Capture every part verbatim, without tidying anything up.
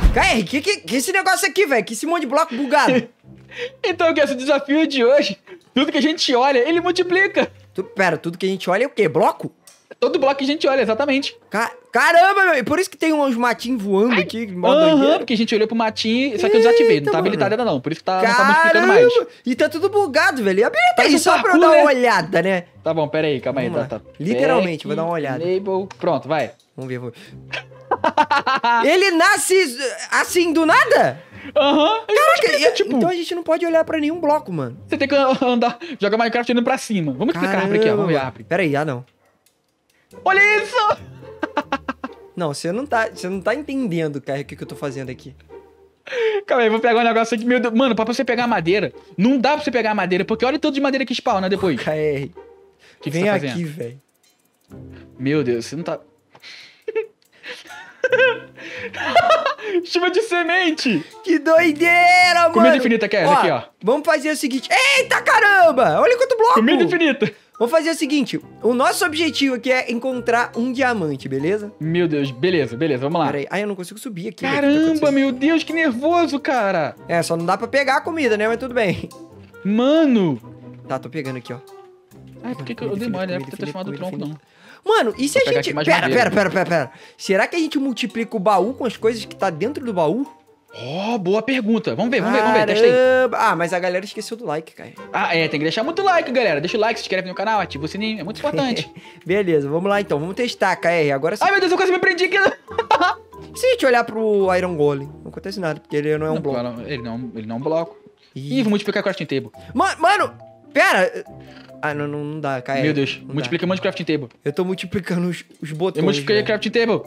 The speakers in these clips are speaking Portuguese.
K R, que, que, que esse negócio aqui, velho? Que esse monte de bloco bugado? Então, que esse desafio de hoje, tudo que a gente olha, ele multiplica. Tu, pera, tudo que a gente olha é o quê? Bloco? Todo bloco que a gente olha, exatamente. Ca Caramba, meu, e por isso que tem uns matinhos voando Ai, aqui, mó Aham, doideira. porque a gente olhou pro matinho, só que eu desativei, não tá habilitado ainda não, por isso que tá, não tá multiplicando mais. E tá tudo bugado, velho. Habilita Faz aí, um só pra eu parkour, dar uma né? olhada, né? Tá bom, pera aí, calma aí, Vamos tá, lá. tá. Literalmente, Back, vou dar uma olhada. Enable, pronto, vai. Vamos ver, vamos ver. Ele nasce assim do nada? Aham. Caraca, Caraca, tipo, então a gente não pode olhar pra nenhum bloco, mano. você tem que andar, jogar Minecraft indo pra cima. Vamos explicar a árvore aqui, ó, vamos ver a árvore. Pera aí, ah não. Olha isso! Não, você não tá, você não tá entendendo, cara, o que, que eu tô fazendo aqui. Calma aí, vou pegar um negócio aqui, meu Deus. Mano, pra você pegar madeira, não dá pra você pegar madeira, porque olha o tanto de madeira que spawna depois. K R, O que que vem você tá aqui, fazendo? velho. Meu Deus, você não tá... Chuva de semente! Que doideira, mano. Comida infinita, quer? Aqui, ó. Vamos fazer o seguinte. Eita, caramba! Olha quanto bloco! Comida infinita! Vamos fazer o seguinte. O nosso objetivo aqui é encontrar um diamante, beleza? Meu Deus, beleza, beleza, vamos lá. Pera aí. Ai, eu não consigo subir aqui. velho. O que tá Caramba, acontecendo? meu Deus, que nervoso, cara! É, só não dá pra pegar a comida, né? Mas tudo bem. Mano! Tá, tô pegando aqui, ó. Ai, por que, que eu Comida dei mole, né? infinita, Por ter transformado o comida tronco, infinita. não. Mano, e se Vou a pegar gente... aqui mais Pera, madeira. pera, pera, pera, pera. Será que a gente multiplica o baú com as coisas que tá dentro do baú? Oh, boa pergunta. Vamos ver, vamos ver, vamos ver, testa aí. Caramba. Ah, mas a galera esqueceu do like, cara. Ah, é, tem que deixar muito like, galera. Deixa o like, se inscreve no canal, ativa o sininho, é muito importante. Beleza, vamos lá então. Vamos testar, K R. Agora sim. Ai, meu Deus, eu quase me prendi aqui. Se a gente olhar pro Iron Golem, não acontece nada, porque ele não é um Não, bloco. não, ele não, ele não é um bloco. Ih. Ih, vou multiplicar crafting table. Mano, mano, pera. Ah, não, não, não dá, K R. Meu Deus, não multiplica um monte de crafting table. dá. Eu tô multiplicando os, os botões. Eu multipliquei velho. crafting table.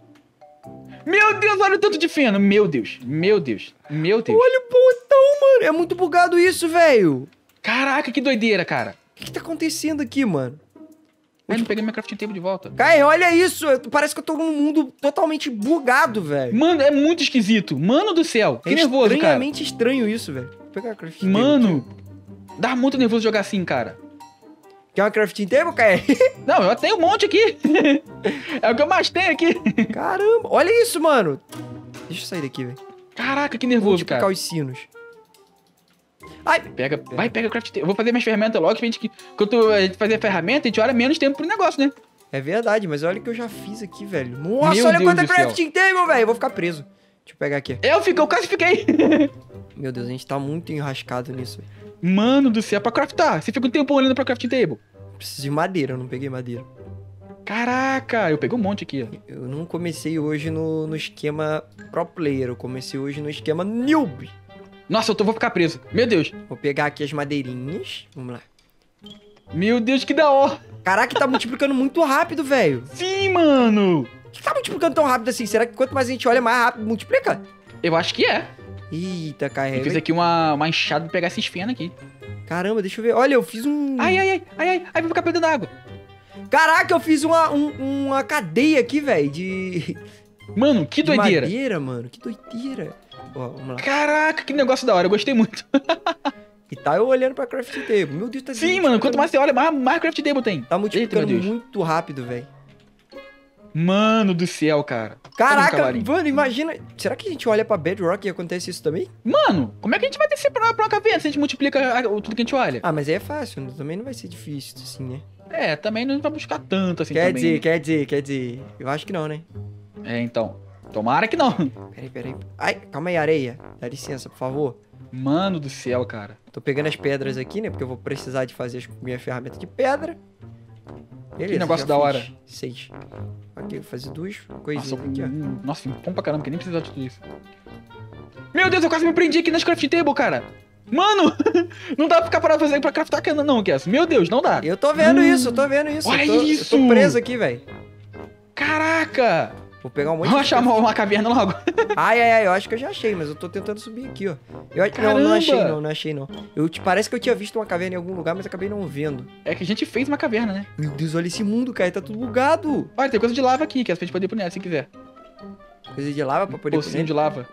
Meu Deus, olha o tanto de feno. Meu Deus, meu Deus, meu Deus. Olha o botão, mano. É muito bugado isso, velho. Caraca, que doideira, cara. O que, que tá acontecendo aqui, mano? Ai, não peguei minha crafting table de volta. K R, olha isso. eu- Parece que eu tô num mundo totalmente bugado, velho. Mano, é muito esquisito. Mano do céu, que É nervoso, cara. estranhamente estranho isso, velho. Vou pegar a crafting table Mano, aqui. dá muito nervoso jogar assim, cara. Quer uma crafting table, K R? Não, eu tenho um monte aqui. É o que eu mais tenho aqui. Caramba, olha isso, mano. Deixa eu sair daqui, velho. Caraca, que Vou nervoso, multiplicar cara. os sinos. Ai, Pega, vai, pega craft table. Eu vou fazer minhas ferramentas logo, pra gente, que- quando a gente fazer a ferramenta, a gente olha menos tempo pro negócio, né? é verdade, mas olha o que eu já fiz aqui, velho. Nossa, Meu olha Deus quanta do céu. crafting table, velho. Eu vou ficar preso. Deixa eu pegar aqui. Eu fico, eu quase fiquei. Meu Deus, a gente tá muito enrascado nisso. velho. Mano do céu, pra craftar. Você fica um tempo olhando pra crafting table. Preciso de madeira, eu não peguei madeira. Caraca, eu peguei um monte aqui, ó. Eu não comecei hoje no, no esquema pro player, eu comecei hoje no esquema noob. Nossa, eu tô, vou ficar preso. Meu Deus. Vou pegar aqui as madeirinhas. Vamos lá. Meu Deus, que da hora. Caraca, tá multiplicando muito rápido, velho. Sim, mano. Por que tá multiplicando tão rápido assim? Será que quanto mais a gente olha, mais rápido multiplica? Eu acho que é. Eita, Eu carrega. fiz aqui uma, uma enxada pra pegar esses fenos aqui. Caramba, deixa eu ver. Olha, eu fiz um... Ai, ai, ai, ai, ai, ai, vou ficar perdendo água. Caraca, eu fiz uma, um- uma cadeia aqui, velho, de... Mano, que de doideira. madeira, mano. Que doideira. Ó, vamos lá. Caraca, que negócio da hora, eu gostei muito. E tá eu olhando pra crafting table. Meu Deus, tá Sim, mano, quanto mais você olha, mais, mais craft table tem. Tá multiplicando Eita, meu Deus. muito rápido, velho. Mano do céu, cara. Caraca, cavalinho. mano, imagina... Será que a gente olha pra Bedrock e acontece isso também? Mano, como é que a gente vai descer pra, pra uma caverna se a gente multiplica a- o- tudo que a gente olha? Ah, mas aí é fácil, né? Também não vai ser difícil, assim, né? É, também não vai buscar tanto assim quer também. dizer, quer dizer, quer dizer... Eu acho que não, né? É, então. Tomara que não. Peraí, peraí. Ai, calma aí, areia. Dá licença, por favor. Mano do céu, cara. Tô pegando as pedras aqui, né? Porque eu vou precisar de fazer as minha ferramenta de pedra. Beleza, negócio já da fiz hora. Seis. Ok, vou fazer duas Nossa, coisinhas aqui, ó. hum, nossa, bom pra caramba, que nem precisava de tudo isso. Meu Deus, eu quase me prendi aqui nas crafting table, cara. Mano, não dá pra ficar parado fazer pra craftar cana não, Kess. Meu Deus, não dá. Eu tô vendo isso, eu tô vendo isso. Olha eu tô, isso! Eu tô preso aqui, velho. Caraca. Vou pegar um monte Vamos de... achar uma, uma caverna logo. Ai, ai, ai, eu acho que eu já achei, mas eu tô tentando subir aqui, ó. Eu, acho- não, não Caramba! achei não, não achei não. Eu, te- parece que eu tinha visto uma caverna em algum lugar, mas acabei não vendo. É que a gente fez uma caverna, né? Meu Deus, olha esse mundo, cara, tá tudo bugado. Olha, tem coisa de lava aqui, Kess, pra gente poder ir pro net se quiser. Coisa de lava pra poder... Pocinho de lava.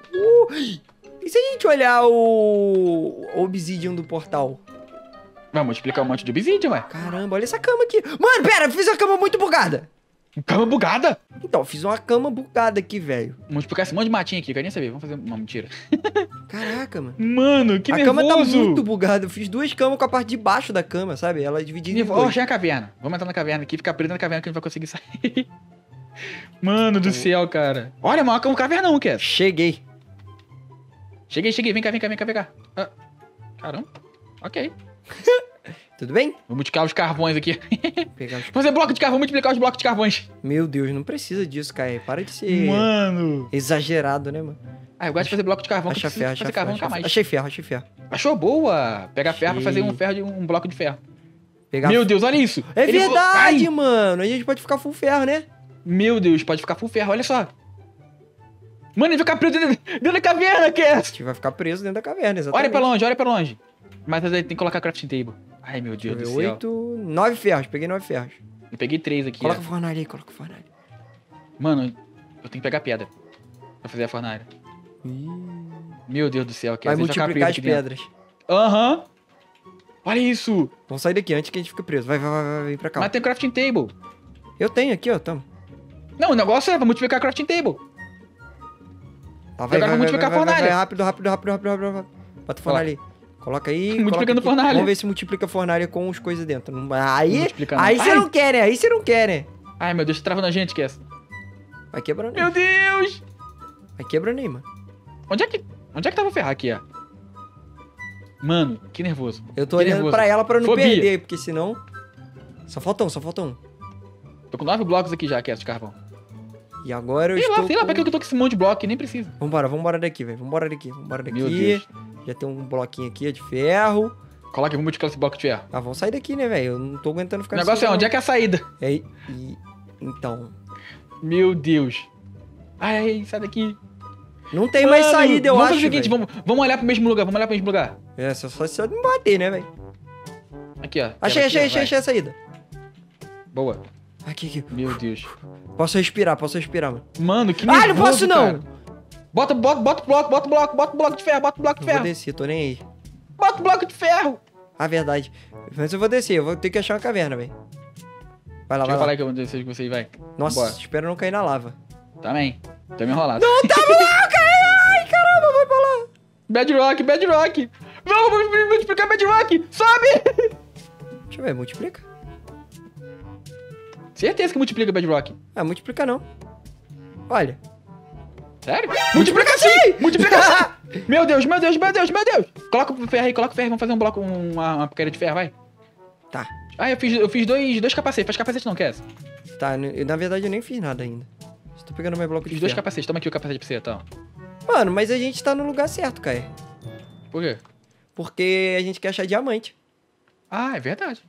E se a gente olhar o... o obsidian do portal? Vamos explicar um monte de obsidian, ué. Caramba, olha essa cama aqui. Mano, pera, eu fiz uma cama muito bugada. Cama bugada? Então, fiz uma cama bugada aqui, velho. Vamos explicar esse monte de matinho aqui, eu quero nem saber. Vamos fazer uma mentira. Caraca, mano. Mano, que a nervoso. cama tá muito bugada. Eu fiz duas camas com a parte de baixo da cama, sabe? Ela é dividida em Ó, dois. achei a caverna. Vamos entrar na caverna aqui, ficar preso na caverna que a gente vai conseguir sair. Mano do céu, cara. Olha, mano, é um cavernão, que é. Cheguei. Cheguei, cheguei. Vem cá, vem cá, vem cá, vem cá. Ah, caramba. Ok. Tudo bem? Vou multiplicar os carvões aqui. Pegar os... Fazer bloco de carvão, multiplicar os blocos de carvões. Meu Deus, não precisa disso, cara. Para de ser Mano. exagerado, né, mano? Ah, eu gosto de fazer bloco de carvão. Acha que ferro, fazer acha ferro, carvão acha nunca ferro. mais. Achei ferro, achei ferro. Achou boa. Pega ferro pra fazer um ferro de um bloco de ferro. Pegar... Meu Deus, olha isso. É Ele- verdade, Ai! mano. A gente pode ficar full ferro, né? Meu Deus, pode ficar full ferro, olha só. Mano, ele vai ficar preso dentro, dentro da caverna, que é? A gente vai ficar preso dentro da caverna, exatamente. Olha pra longe, olha pra longe. Mas aí tem que colocar crafting table. Ai, meu Deus do céu. Oito, nove ferros. Peguei nove ferros. Eu peguei três aqui. Coloca ó. o fornalha aí, coloca o fornalha. Mano, eu tenho que pegar pedra pra fazer a fornalha. Meu Deus do céu, que Vai às vezes ficar multiplicar as preso aqui dentro. pedras. Aham. Olha isso. Vamos sair daqui antes que a gente fique preso. Vai, vai, vai, vai, vem pra cá. Mas tem crafting table. Eu tenho aqui, ó. Tamo. Não, o negócio é pra multiplicar crafting table. Tá, vai, Agora vai, vai, multiplicar vai, a vai, vai, fornalha. rápido, rápido, rápido, rápido, rápido, rápido. Bota o fornalha aí. Coloca aí. Multiplicando coloca aqui. fornalha. Vamos ver se multiplica a fornalha com as coisas dentro. Não- Aí, multiplica não. aí você Ai. não quer, né? Aí você não quer, né? Ai, meu Deus, tá travando a gente, que é essa? Vai quebrando aí. Meu Deus. Vai quebrando aí, mano. Onde é que, onde é que tava o ferrar aqui, ó? Mano, que nervoso. Eu tô Que olhando nervoso. pra ela pra não Fobia. perder, porque senão... Só falta um, só falta um. Tô com nove blocos aqui já, que é de carvão. E agora eu Sei lá, estou sei lá, com... pra que eu tô com esse monte de bloco aqui, nem precisa. Vambora, vambora daqui, velho. Vambora daqui, vambora daqui. Meu Deus. Já tem um bloquinho aqui, é de ferro. Coloca, vamos multiplicar esse bloco de ferro. Ah, vamos sair daqui, né, velho? Eu não tô aguentando ficar O negócio é onde é que... que é a saída? É, e... Então... Meu Deus. Ai, ai, sai daqui. Não tem mais Mano, saída, eu vamos acho, fazer o seguinte, velho. vamos, vamos olhar pro mesmo lugar, vamos olhar pro mesmo lugar. É, só, só se eu não bater, né, velho? Aqui, ó. Achei, Aqui, achei, ó, achei, vai. achei a saída. Boa. Aqui, aqui. Meu Deus. Posso respirar, posso respirar, mano. Mano, que Ah, nervoso, não posso não! cara. Bota, bota, bota o bloco, bota o bloco, bota o bloco de ferro, bota o bloco de Não vou ferro. descer, tô nem aí. Bota o bloco de ferro. Ah, verdade. Mas eu vou descer, eu vou ter que achar uma caverna, velho. Vai lá, Deixa vai eu falar lá. que eu vou descer com você e vai. Nossa, Bora. espero não cair na lava. Também. Tô me enrolado. Não, tá lá, cara! Ai, caramba, vai pra lá. Bedrock, Bedrock. Vamos multiplicar Bedrock. Sobe. Deixa eu ver, multiplica? Certeza que multiplica Bedrock. Ah, multiplica não. Olha. Sério? Multiplica sim! Multiplica sim! Meu Deus, meu Deus, meu Deus, meu Deus! Coloca o ferro aí, coloca o ferro. Vamos fazer um bloco, uma, uma porcaria de ferro, vai. Tá. Ah, eu fiz, eu fiz dois, dois capacetes. Faz capacete não, quer essa? Tá, eu, na verdade eu nem fiz nada ainda. Estou pegando meu bloco de Fiz dois ferro. capacetes. Toma aqui o capacete pra você, então. Mano, mas a gente tá no lugar certo, Caio. Por quê? Porque a gente quer achar diamante. Ah, é verdade.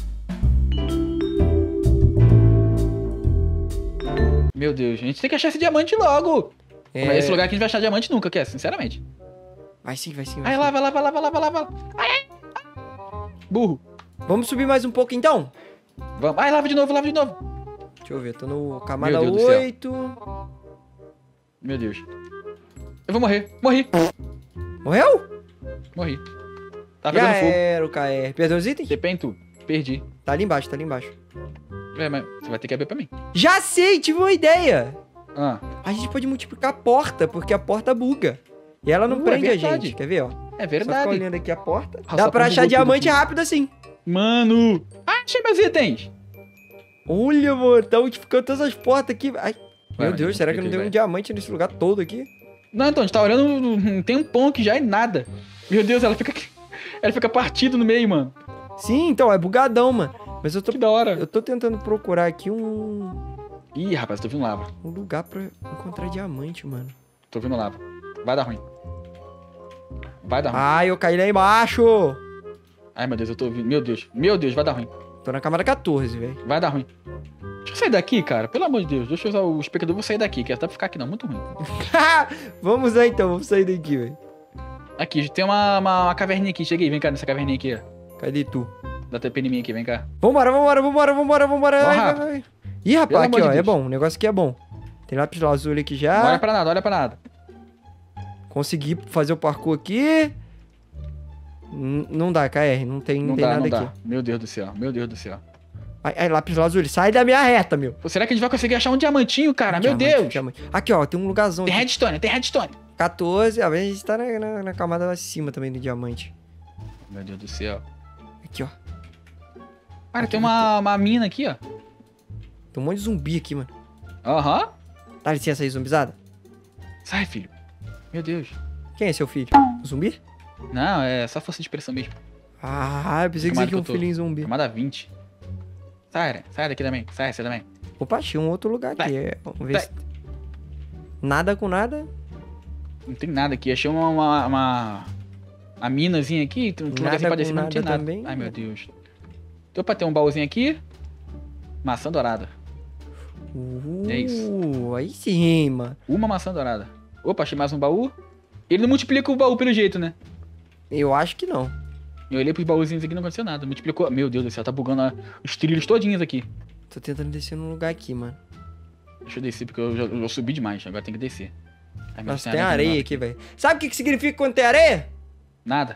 Meu Deus, a gente tem que achar esse diamante logo. É... Mas esse lugar aqui a gente vai achar diamante nunca, quer? Sinceramente. Vai sim, vai sim, vai Ai, sim. lá, vai lá, vai lá, vai lá, vai lá, vai lá. Ai, ai. Burro. Vamos subir mais um pouco então? Vamos. Ai, lava de novo, lava de novo. Deixa eu ver, tô no camada Meu Deus do céu. oito. Meu Deus. Eu vou morrer. Morri. Morreu? Morri. Tá Já pegando fogo. era o K R. Perdeu os itens? Depende tu. Perdi. Tá ali embaixo, tá ali embaixo. É, mas você vai ter que abrir pra mim. Já sei, tive uma ideia. Ah. A gente pode multiplicar a porta, porque a porta buga. E ela não Uh, prende é a verdade. gente. Quer ver, ó? É Só ficar verdade. olhando aqui a porta. Ah, Dá só pra como achar bugou diamante tudo aqui. rápido assim. Mano. Ah, achei meus itens. Olha, mano, tá multiplicando todas as portas aqui. Ai, Vai, meu vai, Deus, será que não multiplica tem aí, um vai. diamante nesse lugar todo aqui? Não, então, a gente tá olhando um tempão aqui já e nada. Meu Deus, ela fica... Ela fica partida no meio, mano. Sim, então, é bugadão, mano. Mas eu tô, Que da hora. eu tô tentando procurar aqui um, Ih, rapaz, tô vindo lava. um lugar pra encontrar diamante, mano. Tô vindo lava. Vai dar ruim. Vai dar ruim. Ai, eu caí lá embaixo. Ai, meu Deus, eu tô ouvindo. Meu Deus. Meu Deus, vai dar ruim. Tô na camada quatorze, velho. Vai dar ruim. Deixa eu sair daqui, cara. Pelo amor de Deus. Deixa eu usar o espectador. Vou sair daqui, que dá pra ficar aqui não. Muito ruim. Vamos lá então, vamos sair daqui, velho. Aqui, tem uma, uma, uma caverninha aqui. Cheguei, vem cá nessa caverninha aqui, ó. Cadê tu? Dá T P em mim aqui, vem cá. Vambora, vambora, vambora, vambora, vambora. Vamos Vai, vai, rápido. vai. Ih, rapaz, Pelo aqui, amor ó, de é Deus. bom. O negócio aqui é bom. Tem lápis lazuli aqui Olha já. pra nada, olha pra nada. Consegui fazer o parkour aqui. N- não dá, K R, não tem, não Não tem dá, nada não aqui. dá. Meu Deus do céu, meu Deus do céu. Ai, ai, lápis lazuli, sai da minha reta, meu. Pô, será que a gente vai conseguir achar um diamantinho, cara? Meu Diamante, Deus. diamante. Aqui, ó, tem um lugarzão Tem aqui. redstone, tem redstone. quatorze, a gente tá na, na, na camada acima também do diamante. Meu Deus do céu. Aqui, ó. Cara, Aqui tem uma, uma mina aqui, ó. Tem um monte de zumbi aqui, mano. Aham. Dá licença aí, zumbizada. Sai, filho. Meu Deus. Quem é seu filho? Zumbi? Não, é só força de expressão mesmo. Ah, eu pensei que você Camada tinha um que eu tô. filhinho zumbi. Camada vinte. Sai, sai daqui também. Sai, sai também. Opa, achei um outro lugar aqui. Vai. É, vamos ver Vai. se... Nada com nada. Não tem nada aqui. Achei uma... uma, uma... A minazinha aqui. Tem um Nada lugarzinho pra com descer, mas não tinha nada nada. também. Ai, meu Deus. Então, pra ter um baúzinho aqui. Maçã dourada. Uh, É isso. Aí sim, mano. Uma maçã dourada. Opa, achei mais um baú. Ele não multiplica o baú pelo jeito, né? Eu acho que não. Eu olhei pros baúzinhos aqui e não aconteceu nada. Multiplicou. Meu Deus do céu, tá bugando a- os trilhos todinhos aqui. Tô tentando descer num lugar aqui, mano. Deixa eu descer, porque eu já eu subi demais. Agora tem que descer. Ai, meu Nossa, Deus, tem nada areia aqui, velho. Sabe o que, que significa quando tem areia? Nada.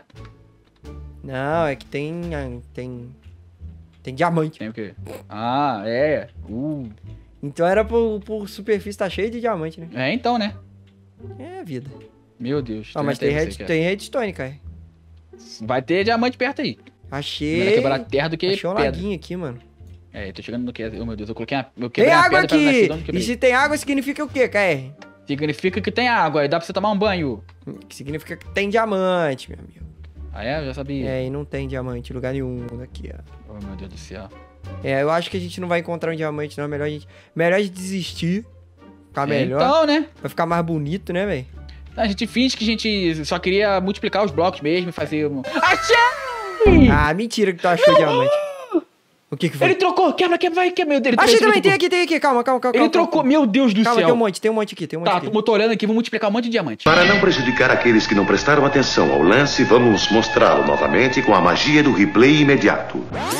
Não, é que tem... ah, Tem... Tem diamante. Tem o quê? Ah, é. Uh. Então era por, por superfície tá cheio de diamante, né? É, então, né? É a vida. Meu Deus. Ah, mas tem, até red, você, cara. tem redstone, cara. Vai ter diamante perto aí. Melhor Achei... quebrar terra do que Achei um pedra. laguinho aqui, mano. É, eu tô chegando no que. Oh, meu Deus, eu coloquei uma. Eu Tem quebrei uma água pedra pra aqui! nascer de onde eu E quebrei. se tem água, significa o quê, K R? Significa que tem água, aí dá pra você tomar um banho. Que significa que tem diamante, meu amigo. Ah, é? Eu já sabia. É, e não tem diamante em lugar nenhum aqui, ó. Oh, meu Deus do céu. É, eu acho que a gente não vai encontrar um diamante, não. Melhor a gente... Melhor a gente desistir. Ficar É, melhor. então, né? Vai ficar mais bonito, né, velho? A gente finge que a gente só queria multiplicar os blocos mesmo e fazer um. Achei! Ah, mentira que tu achou diamante. O que que foi? Ele trocou! Quebra, quebra, vai, quebra, meu Deus. ele Achei trocou, também, tem ele aqui, tem aqui. Calma, calma, calma. Ele calma, trocou, calma. meu Deus do Calma, céu. tem um monte, tem um monte aqui, tem um monte Tá, aqui. tô tô olhando aqui, vou multiplicar um monte de diamante. Para não prejudicar aqueles que não prestaram atenção ao lance, vamos mostrá-lo novamente com a magia do replay imediato.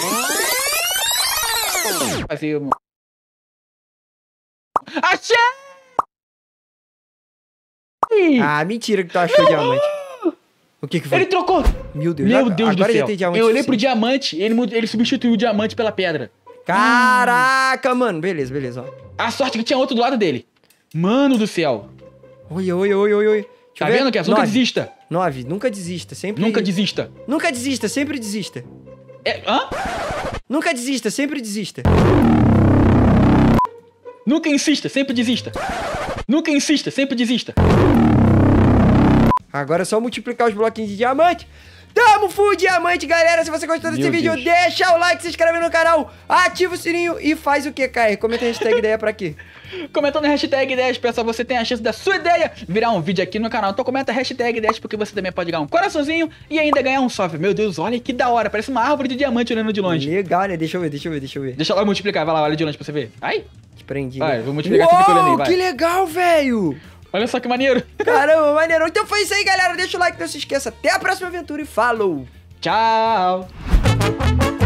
Fazer um. Achei! Ah, mentira que tu achou diamante. O que que foi? Ele trocou! Meu Deus, Meu agora- Deus agora do já céu. tem diamante Eu olhei pro suficiente. diamante, ele, mu- ele substituiu o diamante pela pedra. Caraca, mano. Beleza, beleza, ó. A sorte é que tinha outro do lado dele. Mano do céu. Oi, oi, oi, oi, oi. Deixa Tá eu ver. vendo, Kess? Nunca Nove. desista. Nove. Nunca desista, sempre... Nunca desista. Nunca desista, sempre desista. É, hã? Nunca desista, sempre desista. Nunca insista, sempre desista. Nunca insista, sempre desista. Agora é só multiplicar os bloquinhos de diamante. Tamo full diamante, galera. Se você gostou desse Meu vídeo, Deus. deixa o like, se inscreve no canal, ativa o sininho e faz o que, Caio? Comenta a hashtag ideia pra quê? Comentando a hashtag ideias, pessoal, você tem a chance da sua ideia virar um vídeo aqui no canal. Então comenta a hashtag ideias, porque você também pode ganhar um coraçãozinho e ainda ganhar um software. Meu Deus, olha que da hora, parece uma árvore de diamante olhando de longe. Legal, né? Deixa eu ver, deixa eu ver, deixa eu ver. Deixa eu multiplicar, vai lá, olha de longe pra você ver. Ai, Te prendi. vai, né? vou multiplicar, você fica olhando aí, Uou, vai. que legal, velho! Olha só que maneiro. Caramba, maneiro. Então foi isso aí, galera. Deixa o like, não se esqueça. Até a próxima aventura e falou! Tchau.